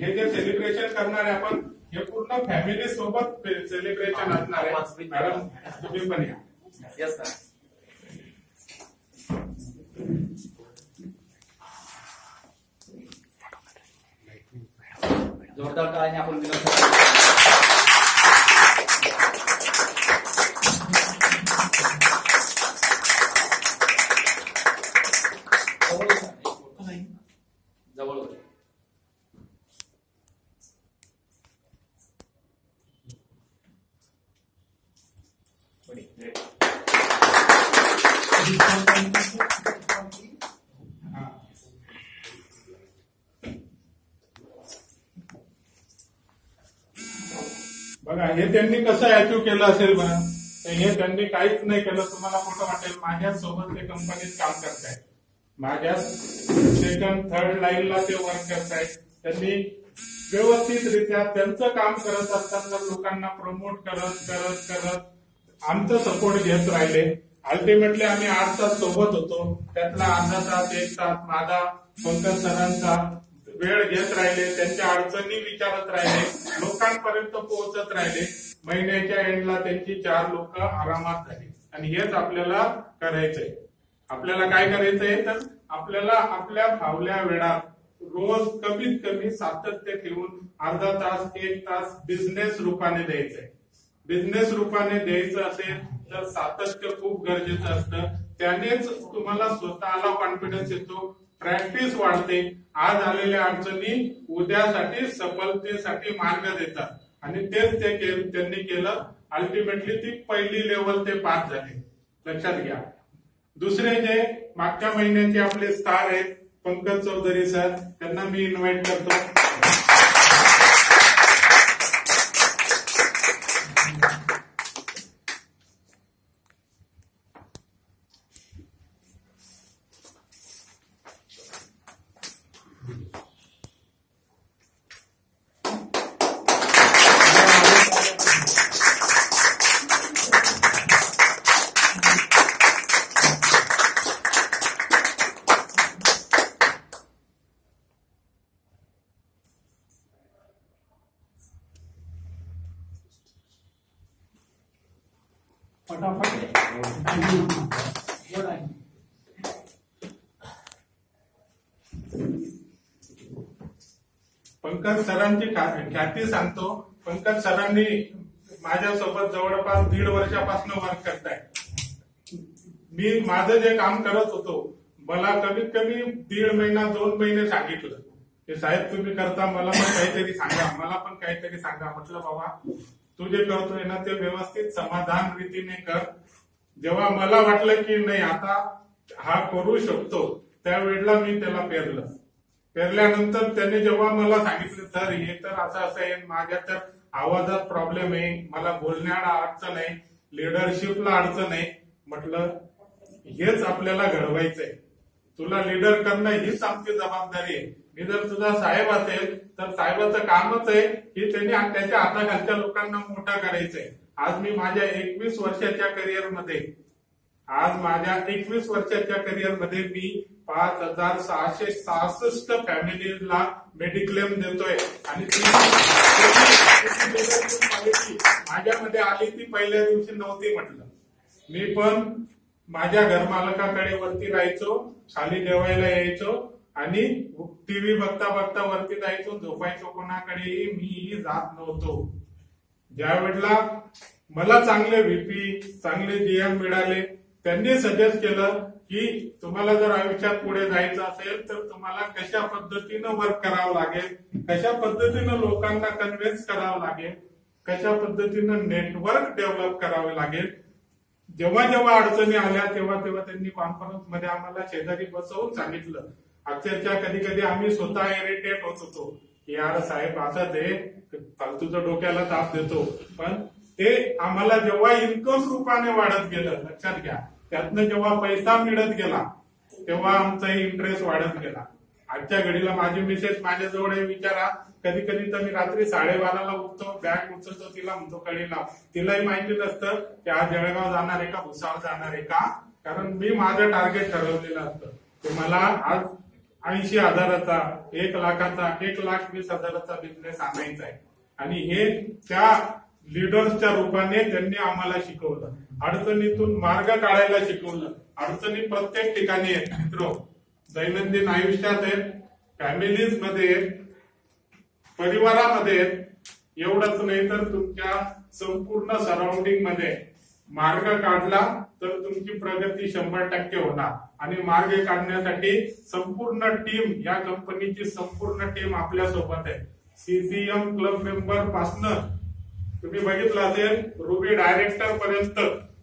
हे जे सेलिब्रेशन करणार आहे आपण हे पूर्ण फॅमिली सोबत सेलिब्रेशन असणार आहे. मॅडम तुम्ही पण या. Yes sir. जोरदार टाळ्याने आपण जवळ होते. बघा हे त्यांनी कसं अचीव केलं असेल बघा. हे त्यांनी काहीच नाही केलं. तुम्हाला कुठं वाटेल माझ्या सोबत ते कंपनीत काम करतायत, माझ्या सेकंड थर्ड लाईनला ते वर्क करतायत. त्यांनी व्यवस्थितरित्या त्यांचं काम करत असताना लोकांना प्रमोट करत करत करत आमचं सपोर्ट घेत राहिले. अल्टिमेटली आम्ही 8 तास सोबत होतो. त्यातला अर्धा तास 1 तास माझा पंकज सरांचा वेळ घेत राहिले. त्यांच्या अडचणी विचारत राहिले, लोकांपर्यंत पोहोचत राहिले. महिन्याच्या एंडला त्यांची 4 लोक आरामात झाली. आणि हेच आपल्याला करायचंय. आपल्याला काय करायचंय तर आपल्याला आपल्या फावल्या वेळात रोज कमीत कमी सातत्य ठेवून अर्धा तास 1 तास बिझनेस रूपाने द्यायचंय. बिझनेस रूपाने द्यायचं असेल तर सातत्य खूप गरजेचं असतं. त्यानेच तुम्हाला स्वतःला कॉन्फिडन्स येतो, प्रॅक्टिस वाढते. आज आलेल्या अडचणी उद्यासाठी सफलतेसाठी मार्ग देतात. आणि तेच त्यांनी केलं. अल्टिमेटली ती पहिली लेवल ते पास झाले. लक्षात घ्या. दुसरे जे मागच्या महिन्याचे आपले स्टार आहेत पंकज चौधरी सर, त्यांना मी इन्व्हाइट करतो. पंकज सरांची ख्याती सांगतो. पंकज सरांनी माझ्यासोबत जवळपास 1.5 वर्षापासून वर्क करताय. मी माझं जे काम करत होतो मला कमीत कमी 1.5 महिना 2 महिने सांगितलं की साहेब तुम्ही करता, मला पण काहीतरी सांगा, मला पण काहीतरी सांगा. म्हटलं बाबा तू जे करतोय ना ते व्यवस्थित समाधान रीतीने कर. जेव्हा मला वाटलं की नाही आता हा करू शकतो त्यावेळेला मी त्याला पेरलं. पेरल्यानंतर त्याने जेव्हा मला सांगितलं सर हे तर असं आहे, माझ्या तर आवाजात प्रॉब्लेम आहे, मला बोलण्याला अडचण आहे, लिडरशिपला अडचण आहे. म्हटलं हेच आपल्याला घडवायचंय. तुला लीडर करणं हीच आमची जबाबदारी आहे. मी जर तुझा साहेब असेल तर साहेबाचं कामच आहे की त्यांनी त्याच्या हाताखालच्या लोकांना मोठा करायचंय. आज मी माझ्या 21 वर्षाच्या करिअरमध्ये मी 5,666 फॅमिलीला मेडिक्लेम देतोय. आणि माझ्यामध्ये आली ती पहिल्या दिवशी नव्हती. म्हटलं मी पण माझ्या घरमालकाकडे वरती राहायचो, खाली जेवायला यायचो आणि टीव्ही बघता बघता वरती जायचो, झोपायचो. कोणाकडेही मीही जात नव्हतो. ज्या वेळेला मला चांगले व्हीपी चांगले जीएम मिळाले त्यांनी सजेस्ट केलं की तुम्हाला जर आयुष्यात पुढे जायचं असेल तर तुम्हाला कशा पद्धतीनं वर्क करावं लागेल, कशा पद्धतीनं लोकांना कन्व्हिन्स करावं लागेल, कशा पद्धतीनं नेटवर्क डेव्हलप करावे लागेल. जेव्हा जेव्हा अडचणी आल्या तेव्हा तेव्हा त्यांनी कॉन्फरन्स मध्ये आम्हाला शेजारी बसवून सांगितलं. अक्षरशः कधी कधी आम्ही स्वतः इरिटेट होत होतो की यार साहेब असं ते फालतूचं डोक्याला ताप देतो. पण ते आम्हाला जेव्हा इन्कम रूपाने वाढत गेलं, लक्षात घ्या, त्यातनं जेव्हा पैसा मिळत गेला तेव्हा आमचाही इंटरेस्ट वाढत गेला. आजच्या घडीला माझी मिसेस माझ्याजवळ विचारा, कधी कधी तर मी रात्री 12:30ला उठतो, बॅग उचलतो, तिला म्हणतो कळीला. तिलाही माहिती नसतं की आज जळगाव जाणार आहे का भुसावळ जाणार आहे का, कारण मी माझं टार्गेट ठरवलेलं असतं की मला आज 80,000चा, 1,00,000चा, 1,20,000चा बिझनेस आणायचा आहे. आणि हे त्या लीडर्सच्या रूपाने त्यांनी आम्हाला शिकवलं. अडचणीतून मार्ग काढायला शिकवलं. अडचणी प्रत्येक ठिकाणी आहेत मित्र, दैनंदिन आयुष्यात आहेत, फॅमिलीज मध्ये आहेत, परिवारामध्ये आहेत. एवढंच नाही तर तुमच्या संपूर्ण सराउंडिंग मध्ये मार्ग काढला तर तुमची प्रगती 100% होणार. आणि मार्ग काढण्यासाठी संपूर्ण टीम, या कंपनीची संपूर्ण टीम आपल्या सोबत आहे. सीसीएम क्लब मेंबर पासनं तुम्ही बघितलं असेल रुबी डायरेक्टर पर्यंत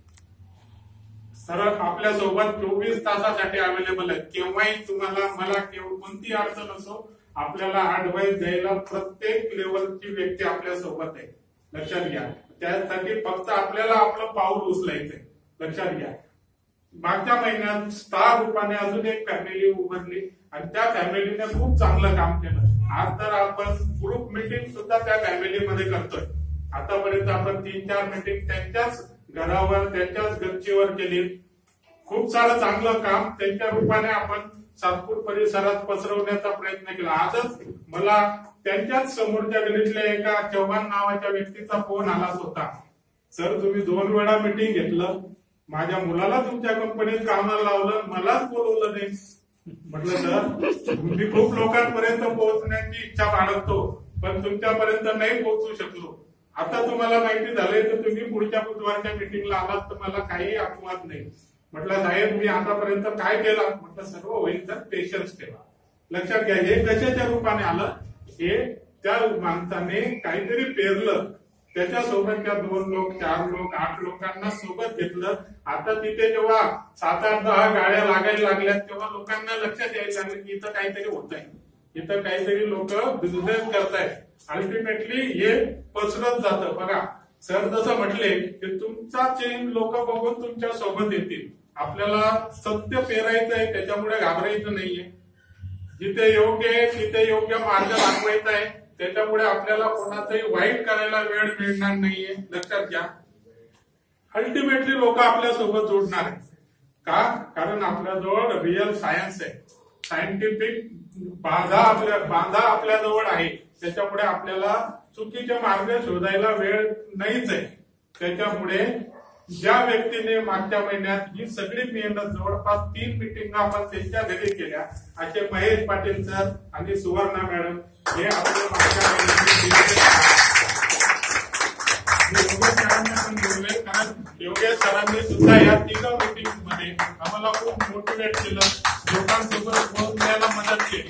सर आपल्या सोबत 24 तासासाठी अवेलेबल आहेत. केव्हाही तुम्हाला मला कोणती अडचण असो आपल्याला ऍडवाइस द्यायला प्रत्येक लेवलची व्यक्ती आपल्या सोबत आहे. लक्षात घ्या. त्यासाठी फक्त आपल्याला आपलं पाऊल उचलायचंय. लक्षात घ्या. मागच्या महिन्यात स्टार रूपाने अजून एक फॅमिली उभारली आणि त्या फॅमिलीने खूप चांगलं काम केलं. आज तर आपण ग्रुप मीटिंग सुद्धा त्या फॅमिलीमध्ये करतोय. आतापर्यंत आपण 3-4 मीटिंग त्यांच्याच घरावर, त्यांच्याच गच्चीवर केली. खूप सारं चांगलं काम त्यांच्या रूपाने आपण सातपूर परिसरात पसरवण्याचा प्रयत्न केला. आजच मला त्यांच्याच समोरच्या गलीतल्या एका चव्हाण नावाच्या व्यक्तीचा फोन आला होता. सर तुम्ही 2 वेळा मीटिंग घेतलं, माझ्या मुलाला तुमच्या कंपनीत कामाला लावलं, मलाच बोलवलं नाही. म्हटलं सर मी खूप लोकांपर्यंत पोहोचण्याची इच्छा बाळगतो पण तुमच्यापर्यंत नाही पोहोचू शकलो. आता तुम्हाला माहिती झालंय तर तुम्ही पुढच्या बुधवारच्या मीटिंगला आलात तर मला काही अपवाद नाही. म्हटलं साहेब मी आतापर्यंत काय केलं. म्हटलं सर्व होईल तर पेशन्स ठेवा. लक्षात घ्या. हे कशाच्या रूपाने आलं, हे त्या माणसाने काहीतरी पेरलं, त्याच्यासोबतच्या 2 लोक, 4 लोक, 8 लोकांना सोबत घेतलं. आता तिथे जेव्हा 7-8-10 गाड्या लागायला लागल्यात तेव्हा लोकांना लक्षात यायला लागलं की इथं काहीतरी होत आहे, इथं काहीतरी लोक बिझनेस करतायत. अल्टिमेटली हे पसरत जातं. बघा सर जसं म्हटले की तुमचा चेंज लोक बघून तुमच्या सोबत येतील. आपल्याला सत्य पेरायचं आहे, त्याच्यामुळे घाबरायचं नाहीये. जिथे योग्य आहे तिथे योग्य मार्ग दाखवायचा आहे. त्याच्यामुळे आपल्याला कोणाचंही वाईट करायला वेळ मिळणार नाहीये. लक्षात घ्या. अल्टिमेटली लोक आपल्या सोबत जोडणार आहेत. का? कारण आपल्याजवळ रिअल सायन्स आहे, सायंटिफिक बाधा आपल्याजवळ आहे. त्याच्यामुळे आपल्याला चुकीचे मार्ग शोधायला वेळ नाहीच आहे. त्याच्यामुळे ज्या व्यक्तीने मागच्या महिन्यात ही सगळी मेहनत, जवळपास 3 मीटिंग आपण त्यांच्या घरी केल्या, असे महेश पाटील सर आणि सुवर्णा मॅडम हे आपल्या मागच्या महिन्यात पण बोलले. कारण योगेश सरांनी सुद्धा या 3 मीटिंग मध्ये आम्हाला खूप मोटिवेट केलं, लोकांसोबत बोलण्याला मदत केली.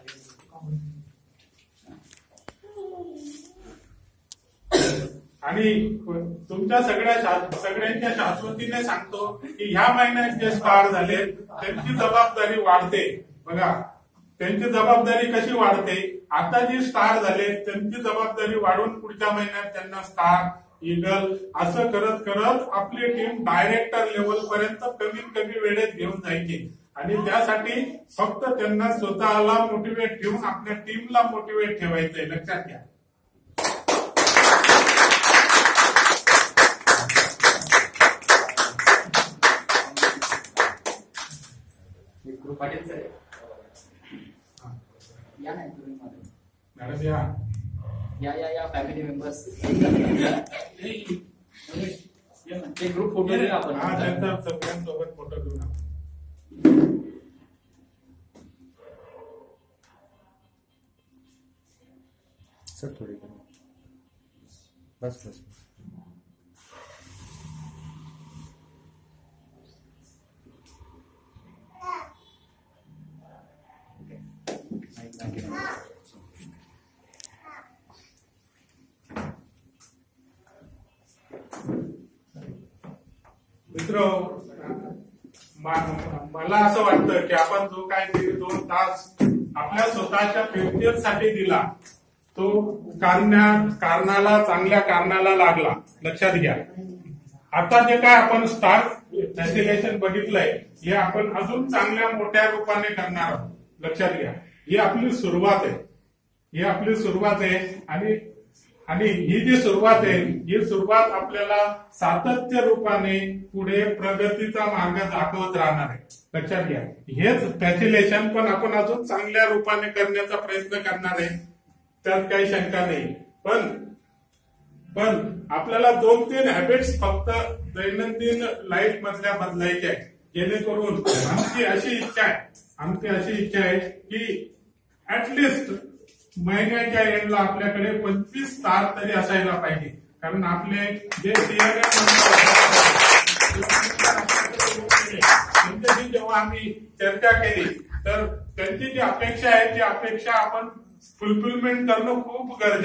आणि तुमच्या सगळ्यांच्या शाश्वतीने सांगतो की ह्या महिन्यात जे स्टार झाले त्यांची जबाबदारी वाढते. बघा त्यांची जबाबदारी कशी वाढते. आता जी स्टार झाले त्यांची जबाबदारी वाढून पुढच्या महिन्यात त्यांना स्टार, ईगल असं करत करत आपली टीम डायरेक्टर लेवल पर्यंत कमीत कमी वेळेत घेऊन जायची. आणि त्यासाठी फक्त त्यांना स्वतःला मोटिवेट ठेवून आपल्या टीमला मोटिवेट ठेवायचंय. लक्षात घ्या. पाटील या नाही तुम्ही मॅडम या फॅमिली मेंबर्स एक ग्रुप फोटो घेऊ आपण. सगळ्यांसोबत फोटो घेऊन आपण. सर थोडी बस बस. मित्र मला असं वाटतं की आपण जो काय 2 तास आपल्या स्वतःच्या फेस्टिवलसाठी दिला तो चांगल्या कारणाला लागला. लक्षात घ्या. आता जे काय आपण स्टार फॅसिलेशन बघितलंय हे आपण अजून चांगल्या मोठ्या रूपाने करणार आहोत. लक्षात घ्या. ही आपली सुरुवात आहे. आणि आणि ही जी सुरुवात आहे ही सुरुवात आपल्याला सातत्य रूपाने पुढे प्रगतीचा मार्ग दाखवत राहणार आहे. लक्षात घ्या, हेच फॅसिलेशन पण आपण अजून चांगल्या रूपाने करण्याचा प्रयत्न करणार आहे, त्यात काही शंका नाही. पण आपल्याला 2-3 हॅबिट्स फक्त दैनंदिन लाईफ मधल्या बदलायच्या आहेत, जेणेकरून आमची अशी इच्छा आहे की ऍटलिस्ट महिन्याच्या एंडला आपल्याकडे 25 तार तरी असायला पाहिजे. कारण आपले जे त्यांच्याशी जेव्हा आम्ही चर्चा केली तर त्यांची जी अपेक्षा आहे ती अपेक्षा आपण फुलफिलमेंट करणं खूप गरजेचं